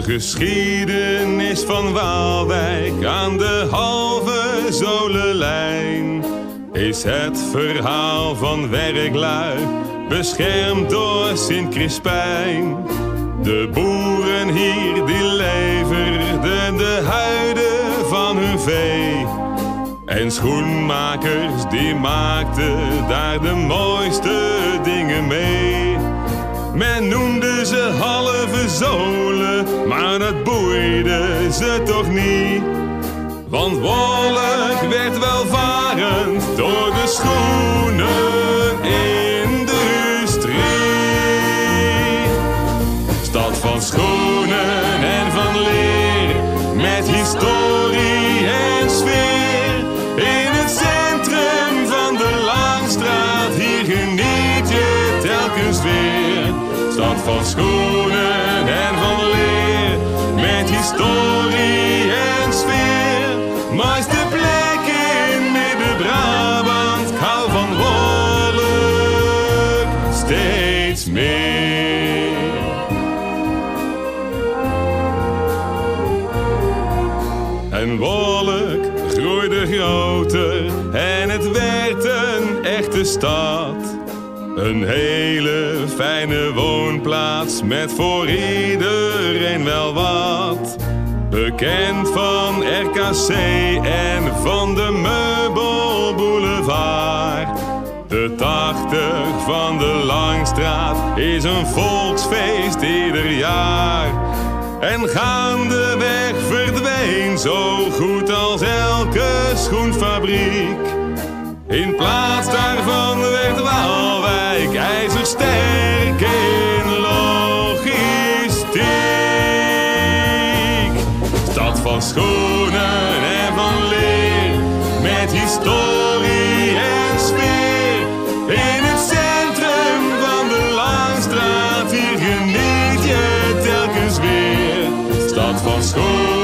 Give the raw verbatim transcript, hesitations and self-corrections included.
geschiedenis van Waalwijk aan de halve zolenlijn is het verhaal van werklui, beschermd door Sint-Crispijn. De boeren hier die leverden de huiden van hun vee. En schoenmakers die maakten daar de mooiste dingen mee. Men noemde ze halve zolen, maar dat boeide ze toch niet. Want Wolk werd welvarend door de schoenenindustrie. Stad van schoenen en van leer, met historie en sfeer. In het centrum van de Langstraat, hier geniet je telkens weer. Stad van schoenen en van leer, met historie en sfeer. Mooiste plek in Midden-Brabant, ik hou van Wolk steeds meer. En Wolk groeide groter en het werd een echte stad. Een hele fijne woonplaats met voor iedereen wel wat. Bekend van R K C en van de Meubelboulevard. De tachtig van de Langstraat is een volksfeest ieder jaar. En gaandeweg verdween zo goed als elke schoenfabriek. In plaats daarvan werd Waalwijk ijzersterk in logistiek. Stad van schoenen en van leer, met historie en sfeer. In het centrum van de Langstraat, hier geniet je telkens weer. Stad van schoenen